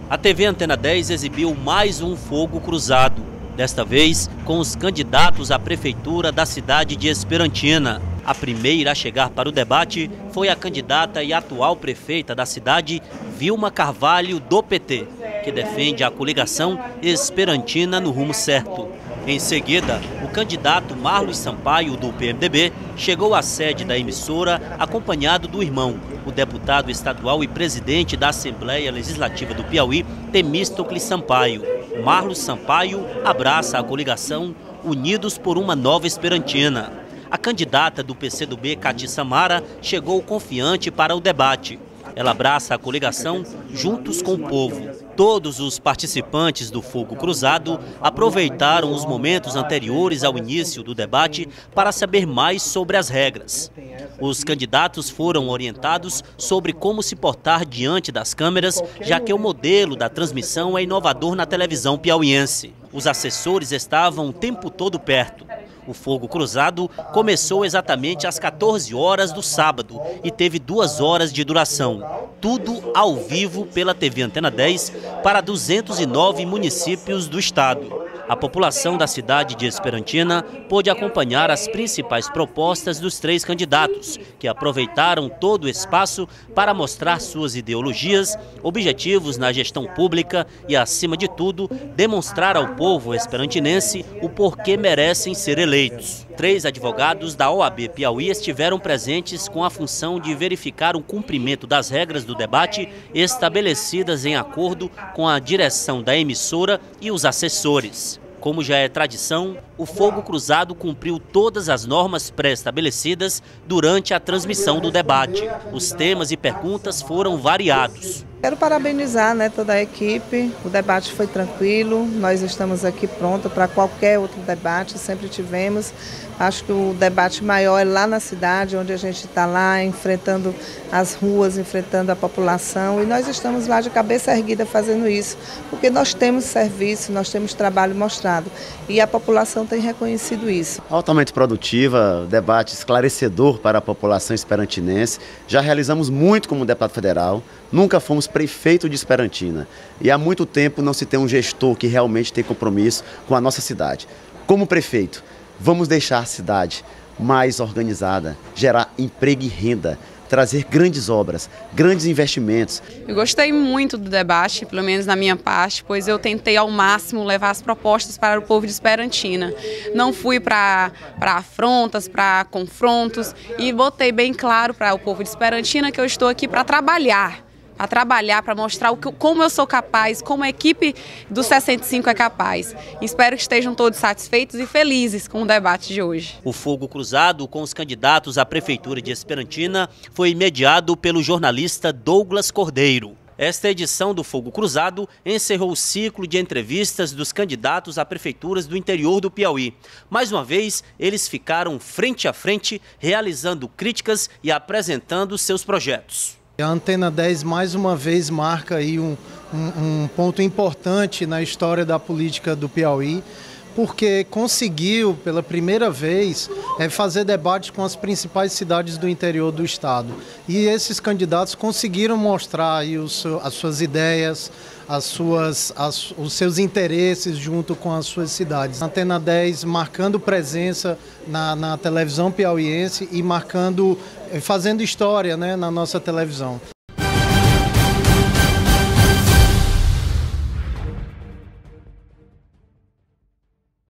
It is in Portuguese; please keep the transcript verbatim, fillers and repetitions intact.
A T V Antena dez exibiu mais um fogo cruzado, desta vez com os candidatos à prefeitura da cidade de Esperantina. A primeira a chegar para o debate foi a candidata e atual prefeita da cidade, Vilma Carvalho, do P T, que defende a coligação Esperantina no rumo certo. Em seguida, o candidato Marlos Sampaio, do P M D B, chegou à sede da emissora acompanhado do irmão, o deputado estadual e presidente da Assembleia Legislativa do Piauí, Temístocles Sampaio. Marlos Sampaio abraça a coligação Unidos por uma Nova Esperantina. A candidata do P C do B, Cati Samara, chegou confiante para o debate. Ela abraça a coligação Juntos com o Povo. Todos os participantes do Fogo Cruzado aproveitaram os momentos anteriores ao início do debate para saber mais sobre as regras. Os candidatos foram orientados sobre como se portar diante das câmeras, já que o modelo da transmissão é inovador na televisão piauiense. Os assessores estavam o tempo todo perto. O Fogo Cruzado começou exatamente às quatorze horas do sábado e teve duas horas de duração. Tudo ao vivo pela T V Antena dez para duzentos e nove municípios do estado. A população da cidade de Esperantina pôde acompanhar as principais propostas dos três candidatos, que aproveitaram todo o espaço para mostrar suas ideologias, objetivos na gestão pública e, acima de tudo, demonstrar ao povo esperantinense o porquê merecem ser eleitos. Três advogados da O A B Piauí estiveram presentes com a função de verificar o cumprimento das regras do debate estabelecidas em acordo com a direção da emissora e os assessores. Como já é tradição, o Fogo Cruzado cumpriu todas as normas pré-estabelecidas durante a transmissão do debate. Os temas e perguntas foram variados. Quero parabenizar, né, toda a equipe. O debate foi tranquilo, nós estamos aqui prontos para qualquer outro debate, sempre tivemos. Acho que o debate maior é lá na cidade, onde a gente está lá enfrentando as ruas, enfrentando a população, e nós estamos lá de cabeça erguida fazendo isso, porque nós temos serviço, nós temos trabalho mostrado e a população tem reconhecido isso. Altamente produtiva, debate esclarecedor para a população esperantinense. Já realizamos muito como deputado federal, nunca fomos prefeito de Esperantina e há muito tempo não se tem um gestor que realmente tem compromisso com a nossa cidade. Como prefeito, vamos deixar a cidade mais organizada, gerar emprego e renda, trazer grandes obras, grandes investimentos. Eu gostei muito do debate, pelo menos na minha parte, pois eu tentei ao máximo levar as propostas para o povo de Esperantina. Não fui para afrontas, para confrontos, e botei bem claro para o povo de Esperantina que eu estou aqui para trabalhar. a trabalhar para mostrar o que, como eu sou capaz, como a equipe do sessenta e cinco é capaz. Espero que estejam todos satisfeitos e felizes com o debate de hoje. O Fogo Cruzado com os candidatos à Prefeitura de Esperantina foi mediado pelo jornalista Douglas Cordeiro. Esta edição do Fogo Cruzado encerrou o ciclo de entrevistas dos candidatos a prefeituras do interior do Piauí. Mais uma vez, eles ficaram frente a frente, realizando críticas e apresentando seus projetos. A Antena dez mais uma vez marca aí um, um, um ponto importante na história da política do Piauí, porque conseguiu pela primeira vez é, fazer debates com as principais cidades do interior do estado. E esses candidatos conseguiram mostrar aí os, as suas ideias, as suas, as, os seus interesses junto com as suas cidades. A Antena dez marcando presença na, na televisão piauiense e marcando, fazendo história, né, na nossa televisão.